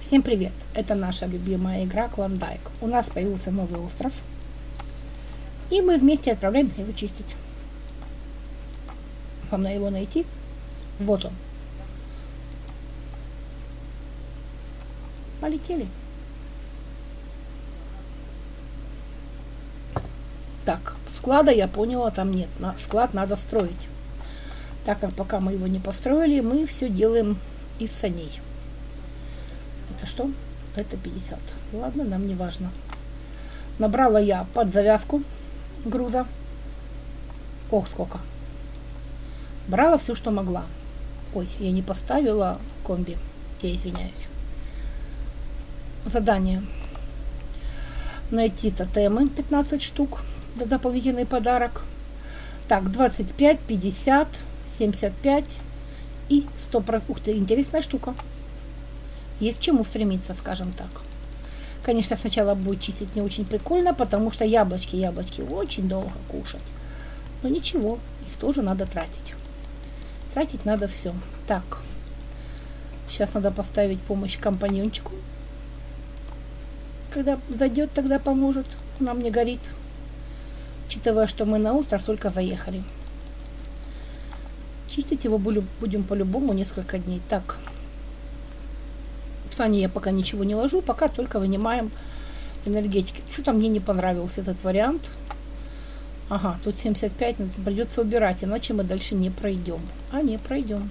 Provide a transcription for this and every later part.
Всем привет! Это наша любимая игра Клондайк. У нас появился новый остров, и мы вместе отправляемся его чистить. Вам надо его найти. Вот он. Полетели. Так, склада, я поняла, там нет. Склад надо строить. Так как пока мы его не построили, мы все делаем из саней. Это что? Это 50. Ладно, нам не важно. Набрала я под завязку груза. Ох, сколько. Брала все, что могла. Ой, я не поставила комби. Я извиняюсь. Задание. Найти тотемы 15 штук. За дополнительный подарок. Так, 25, 50, 75 и 100%. Ух ты, интересная штука. Есть к чему стремиться, скажем так. Конечно, сначала будет чистить не очень прикольно, потому что яблочки очень долго кушать. Но ничего, их тоже надо тратить. Тратить надо все. Так, сейчас надо поставить помощь компаньончику. Когда зайдет, тогда поможет. Нам не горит. Учитывая, что мы на остров только заехали. Чистить его будем по-любому несколько дней. Так. В сани я пока ничего не ложу, пока только вынимаем энергетики. Что-то мне не понравился этот вариант. Ага, тут 75, придется убирать, иначе мы дальше не пройдем. А не пройдем.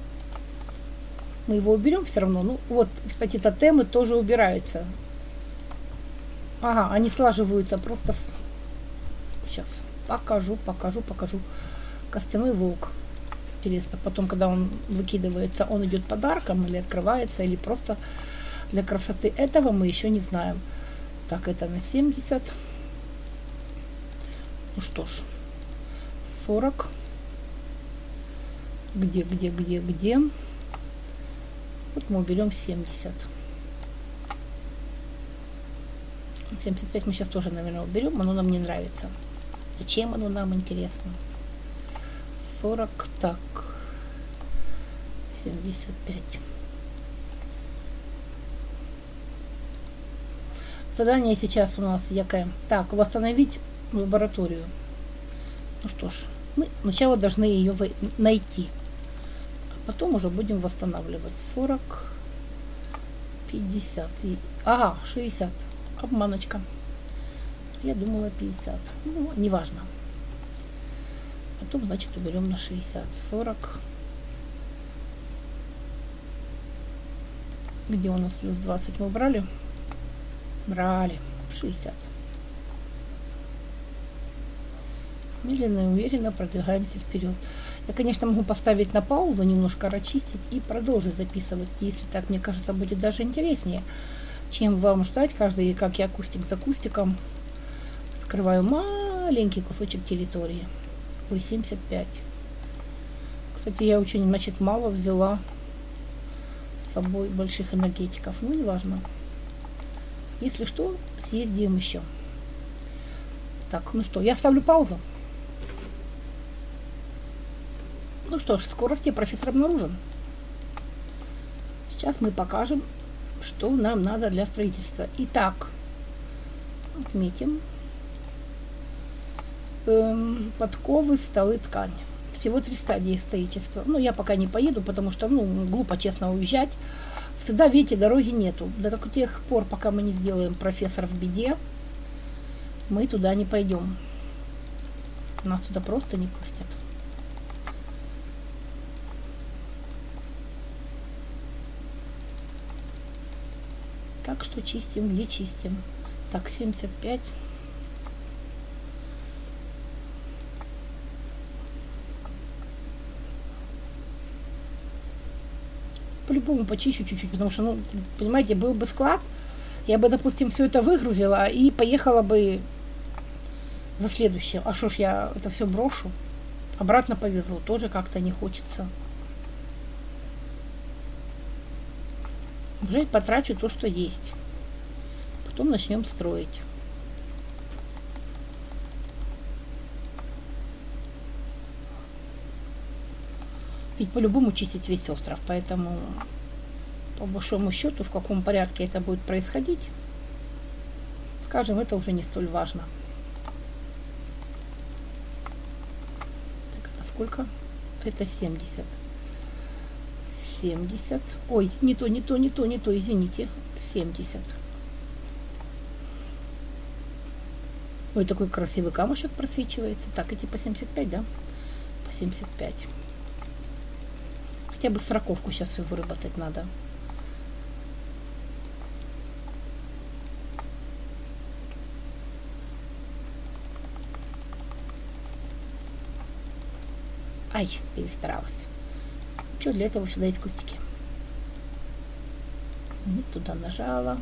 Мы его уберем все равно. Ну вот, кстати, тотемы тоже убираются. Ага, они слаживаются просто. Сейчас покажу. Костяной волк. Интересно, потом, когда он выкидывается, он идет подарком или открывается, или просто для красоты. Этого мы еще не знаем. Так, это на 70. Ну что ж, 40. Где? Вот мы уберем 70. 75 мы сейчас тоже, наверное, уберем. Оно нам не нравится. Зачем оно нам, интересно? 40, так, 75. Задание сейчас у нас якое. Так, восстановить лабораторию. Ну что ж, мы сначала должны ее найти, а потом уже будем восстанавливать. 40, 50, ага, 60. Обманочка. Я думала 50. Ну, неважно. Потом, значит, уберем на 60. 40. Где у нас плюс 20 мы брали? Брали. 60. Медленно и уверенно продвигаемся вперед. Я, конечно, могу поставить на паузу, немножко расчистить и продолжить записывать. Если так, мне кажется, будет даже интереснее, чем вам ждать каждый, как я кустик за кустиком открываю маленький кусочек территории. Ой, 75. Кстати, я очень, значит, мало взяла с собой больших энергетиков. Ну, не важно. Если что, съездим еще. Так, ну что, я ставлю паузу. Ну что ж, в скорости профессор обнаружен. Сейчас мы покажем, что нам надо для строительства. Итак, отметим. Подковы, столы, ткань. Всего 3 стадии строительства. Ну, я пока не поеду, потому что, ну, глупо, честно, уезжать. Сюда, видите, дороги нету. До тех пор, пока мы не сделаем профессор в беде, мы туда не пойдем. Нас туда просто не пустят. Так что чистим, где чистим. Так, 75. По-любому почищу чуть-чуть, потому что, ну, понимаете, был бы склад, я бы, допустим, все это выгрузила и поехала бы за следующее. А что ж я это все брошу? Обратно повезу, тоже как-то не хочется. Уже потрачу то, что есть. Потом начнем строить. Ведь по-любому чистить весь остров, поэтому по большому счету, в каком порядке это будет происходить, скажем, это уже не столь важно. Так, это сколько? Это 70. 70. Ой, не то, извините. 70. Ой, такой красивый камушек просвечивается. Так, эти по 75, да? По 75. Хотя бы сороковку сейчас все выработать надо. Ай, перестаралась. Что для этого всегда есть кустики. Не туда нажала.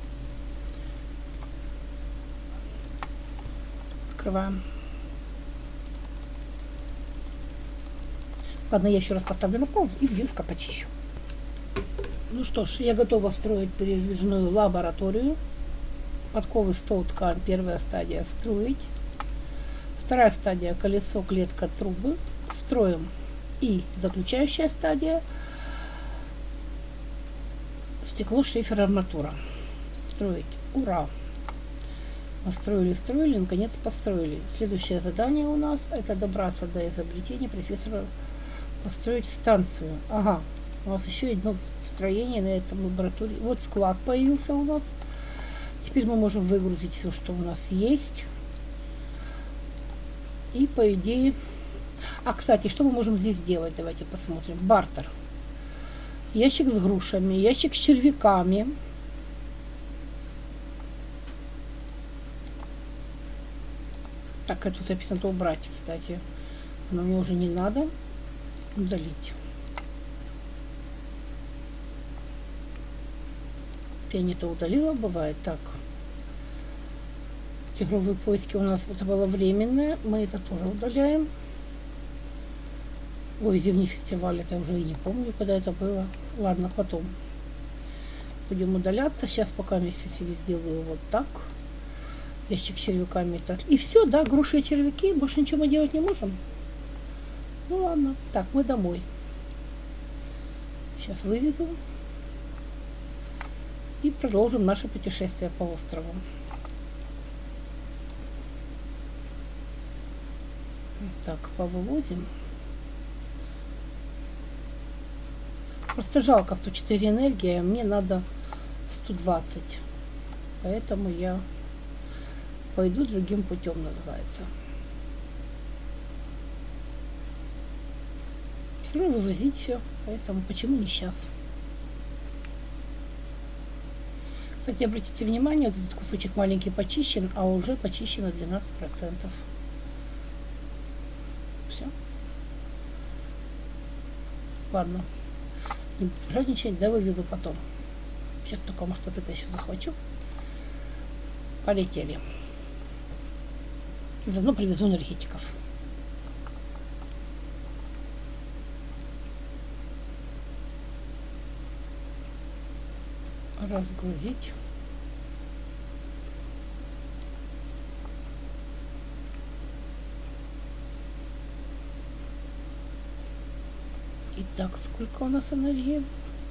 Открываем. Ладно, я еще раз поставлю на паузу и немножко почищу. Ну что ж, я готова строить передвижную лабораторию. Подковы, стол, ткань. Первая стадия строить. Вторая стадия колесо, клетка, трубы. Строим. И заключающая стадия стекло, шифер, арматура. Строить. Ура! Мы строили, наконец построили. Следующее задание у нас это добраться до изобретения профессора, построить станцию. Ага, у нас еще одно строение на этом лаборатории. Вот склад появился у нас. Теперь мы можем выгрузить все, что у нас есть. И по идее... А, кстати, что мы можем здесь сделать? Давайте посмотрим. Бартер. Ящик с грушами, ящик с червяками. Так, это записано, то убрать, кстати. Но мне уже не надо. Удалить. Я не то удалила, бывает так. Тигровые поиски у нас это было временное. Мы это тоже удаляем. Ой, зимний фестиваль, это уже и не помню, когда это было. Ладно, потом будем удаляться. Сейчас пока я себе сделаю вот так. Ящик с червяками. И все, да, груши и червяки. Больше ничего мы делать не можем. Ну ладно. Так, мы домой. Сейчас вывезу. И продолжим наше путешествие по острову. Так, повывозим. Просто жалко 104 энергии, а мне надо 120. Поэтому я пойду другим путем, называется. Все равно вывозить все, поэтому почему не сейчас? Кстати, обратите внимание, вот этот кусочек маленький почищен, а уже почищено 12%. Все. Ладно. Не буду жадничать, да, вывезу потом. Сейчас только, может, вот это еще захвачу. Полетели. И заодно привезу энергетиков. Разгрузить. Итак, сколько у нас энергии?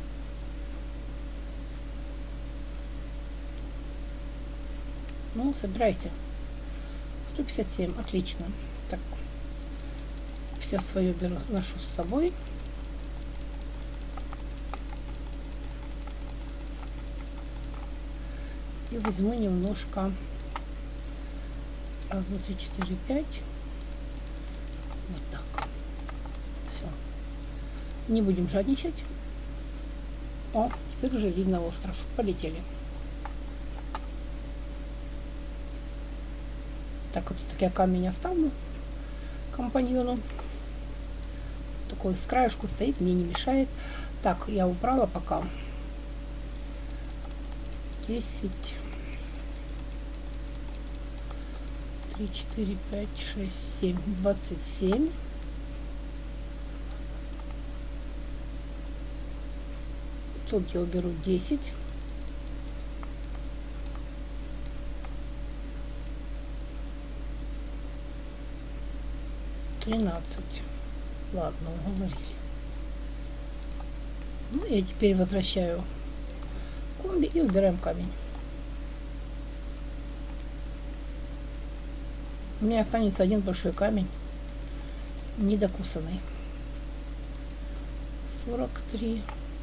Ну, собирайся. 157, отлично. Так, все свое беру, ношу с собой. И возьму немножко. Раз, два, три, четыре, пять. Вот так. Все. Не будем жадничать. О, теперь уже видно остров. Полетели. Так, вот так я камень оставлю компаньону. Такой с краешку стоит, мне не мешает. Так, я убрала пока. 10, 3, 4, 5, 6, 7, 27. Тут я уберу 10. Ладно, уговорили. Ну, я теперь возвращаю комби и убираем камень. У меня останется один большой камень, недокусанный. 43.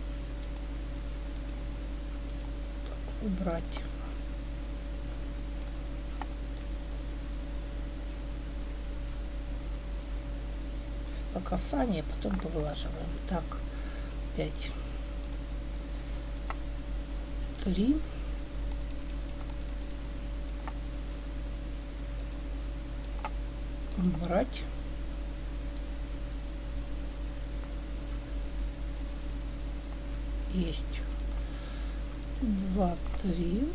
Так, убрать. Пока в сане, а потом повылаживаем. Так, 5. 3. Убрать. Есть. 2, 3.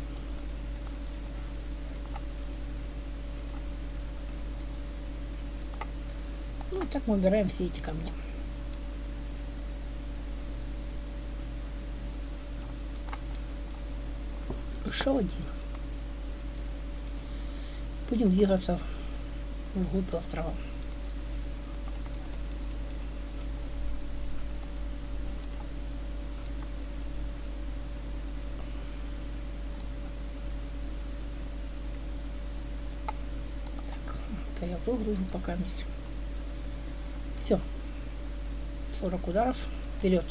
Ну, так мы убираем все эти камни. Еще один. Будем двигаться вглубь острова. Так, это я выгружу пока месть. Все. 40 ударов. Вперед.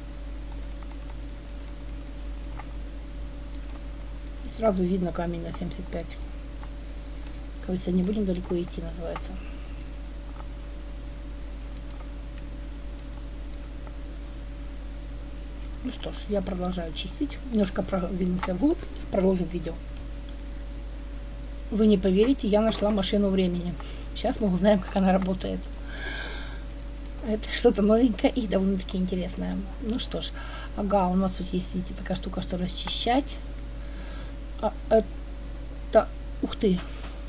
И сразу видно камень на 75. Кажется, не будем далеко идти, называется. Ну что ж, я продолжаю чистить. Немножко продвинемся вглубь и продолжим видео. Вы не поверите, я нашла машину времени. Сейчас мы узнаем, как она работает. Это что-то новенькое и довольно-таки интересное. Ну что ж, ага, у нас тут есть, видите, такая штука, что расчищать. А это, ух ты,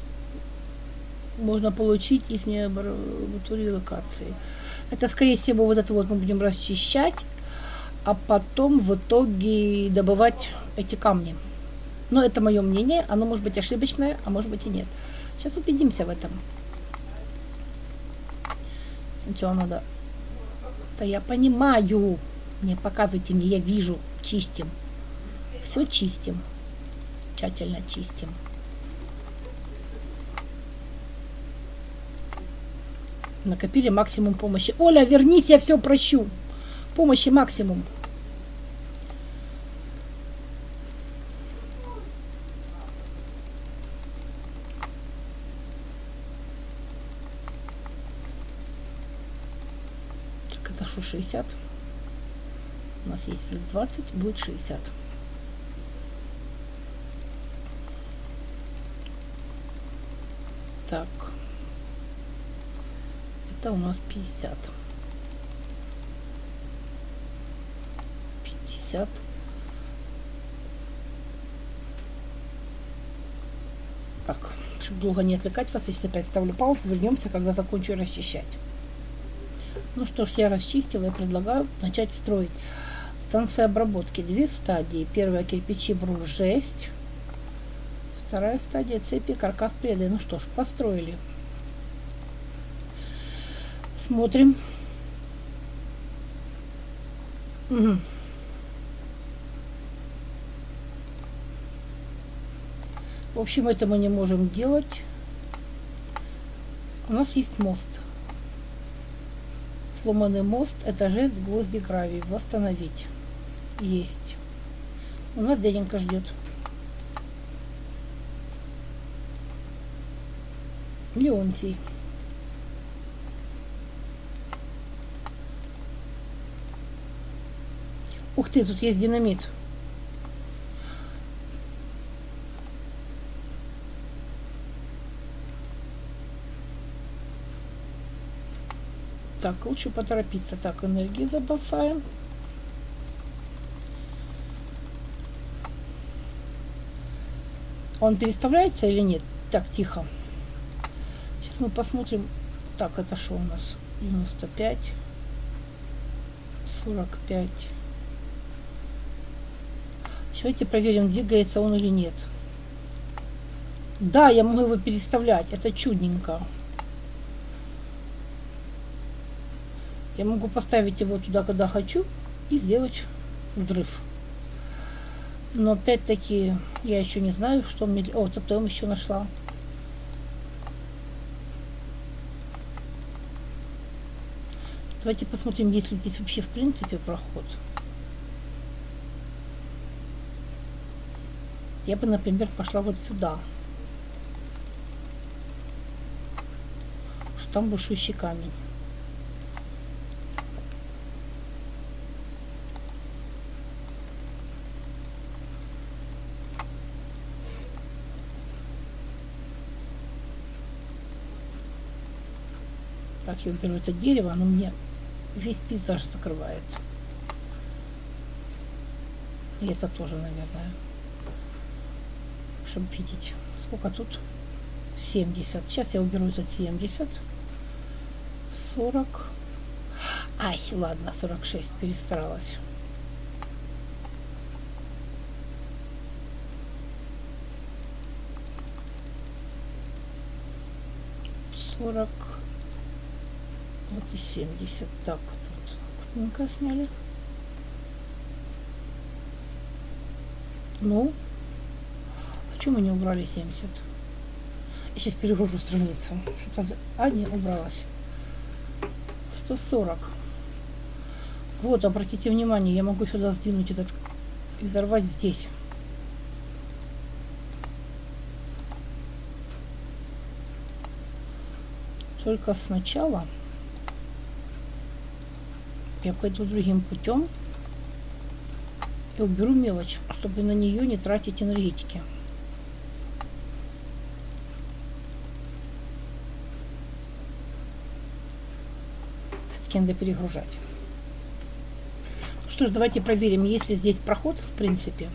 можно получить из лаборатории локации. Это, скорее всего, вот это вот мы будем расчищать, а потом в итоге добывать эти камни. Но это мое мнение, оно может быть ошибочное, а может быть и нет. Сейчас убедимся в этом. Сначала надо... Да я понимаю. Не показывайте мне, я вижу. Чистим. Все чистим. Тщательно чистим. Накопили максимум помощи. Оля, вернись, я все прощу. Помощи максимум. Так, это что, 60? У нас есть плюс 20, будет 60. Так. Это у нас 50. 50. Так, чтобы долго не отвлекать вас, я сейчас опять ставлю паузу, вернемся, когда закончу расчищать. Ну что ж, я расчистила и предлагаю начать строить. Станция обработки. 2 стадии. Первая — кирпичи, брус, жесть. Вторая стадия — цепи, каркас, преды. Ну что ж, построили. Смотрим. Угу. В общем, это мы не можем делать. У нас есть мост. Сломанный мост — это жест, гвозди, гравий. Восстановить. Есть. У нас дяденька ждет. Леонтий. Ух ты, тут есть динамит. Так, лучше поторопиться. Так, энергии забросаем. Он переставляется или нет? Так, тихо. Сейчас мы посмотрим. Так, это что у нас? 95. 45. Давайте проверим, двигается он или нет. Да, я могу его переставлять. Это чудненько. Я могу поставить его туда, когда хочу. и сделать взрыв. Но опять-таки я еще не знаю, что мне... О, тотем еще нашла. Давайте посмотрим, есть ли здесь вообще в принципе проход. Я бы, например, пошла вот сюда. Что там бушующий камень. Так, я уберу это дерево, оно мне весь пейзаж закрывает. И это тоже, наверное. Чтобы видеть, сколько тут. 70. Сейчас я уберу этот 70. 40. Ай, ладно, 46. Перестаралась. Вот и 70. Так, тут крупненько сняли. Ну, почему мы не убрали 70? Я сейчас перегружу страницу. Что-то не убралась. 140. Вот, обратите внимание, я могу сюда сдвинуть этот и взорвать здесь. Только сначала я пойду другим путем и уберу мелочь, чтобы на нее не тратить энергетики. Все-таки надо перегружать. Что ж, давайте проверим, есть ли здесь проход в принципе.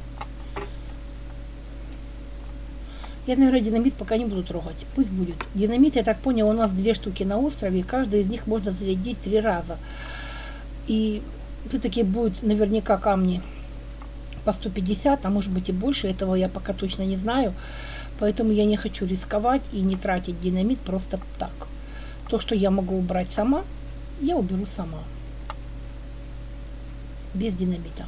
Я, наверное, динамит пока не буду трогать. Пусть будет. Динамит, я так понял, у нас 2 штуки на острове, и каждый из них можно зарядить 3 раза. И все-таки будет наверняка камни по 150, а может быть и больше. Этого я пока точно не знаю. Поэтому я не хочу рисковать и не тратить динамит просто так. То, что я могу убрать сама, я уберу сама. Без динамита.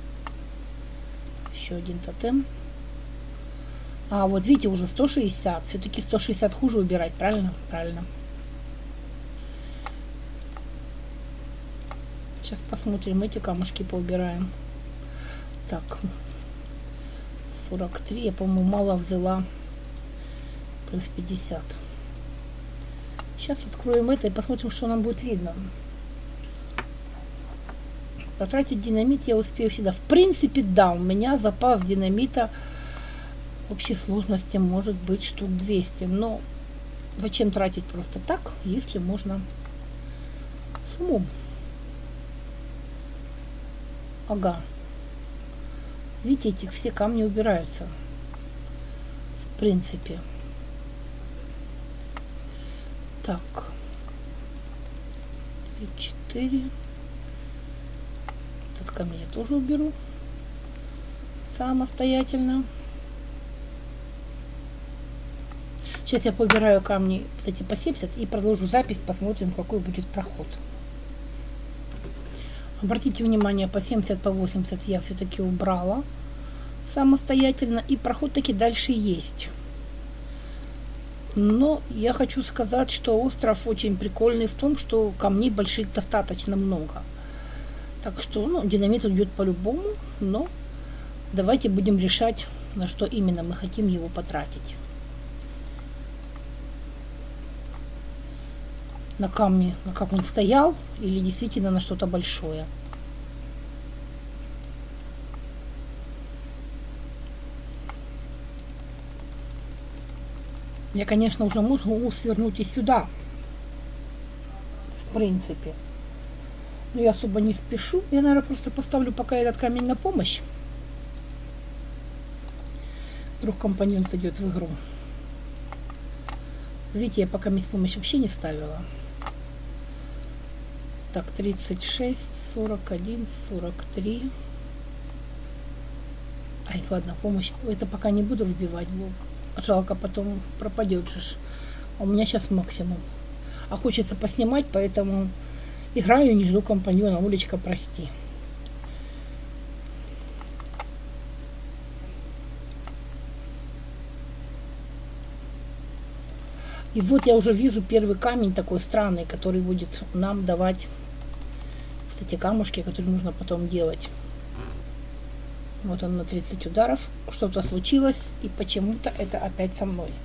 Еще один тотем. А, вот видите, уже 160. Все-таки 160 хуже убирать, правильно? Правильно. Сейчас посмотрим, эти камушки поубираем. Так. 43. Я, по-моему, мало взяла. Плюс 50. Сейчас откроем это и посмотрим, что нам будет видно. Потратить динамит я успею всегда. В принципе, да, у меня запас динамита в общей сложности может быть штук 200. Но зачем тратить просто так, если можно с умом? Ага. Видите, эти все камни убираются. В принципе. Так. 3, 4. Этот камень я тоже уберу. Самостоятельно. Сейчас я поубираю камни, кстати, по 70 и продолжу запись, посмотрим, какой будет проход. Обратите внимание, по 70, по 80 я все-таки убрала самостоятельно, и проход таки дальше есть. Но я хочу сказать, что остров очень прикольный в том, что камней больших достаточно много. Так что, ну, динамит уйдет по-любому, но давайте будем решать, на что именно мы хотим его потратить. На камне, на как он стоял, или действительно на что-то большое. Я, конечно, уже могу свернуть и сюда, в принципе. Но я особо не спешу. Я, наверное, просто поставлю пока этот камень на помощь. Вдруг компаньон сойдет в игру. Видите, я пока без помощи вообще не ставила. Так, 36, 41, 43. Ай, ладно, помощь. Это пока не буду вбивать. Жалко, потом пропадет же. А у меня сейчас максимум. А хочется поснимать, поэтому играю, не жду компаньона. Олечка, прости. И вот я уже вижу первый камень такой странный, который будет нам давать вот эти камушки, которые нужно потом делать. Вот он на 30 ударов. Что-то случилось, и почему-то это опять со мной.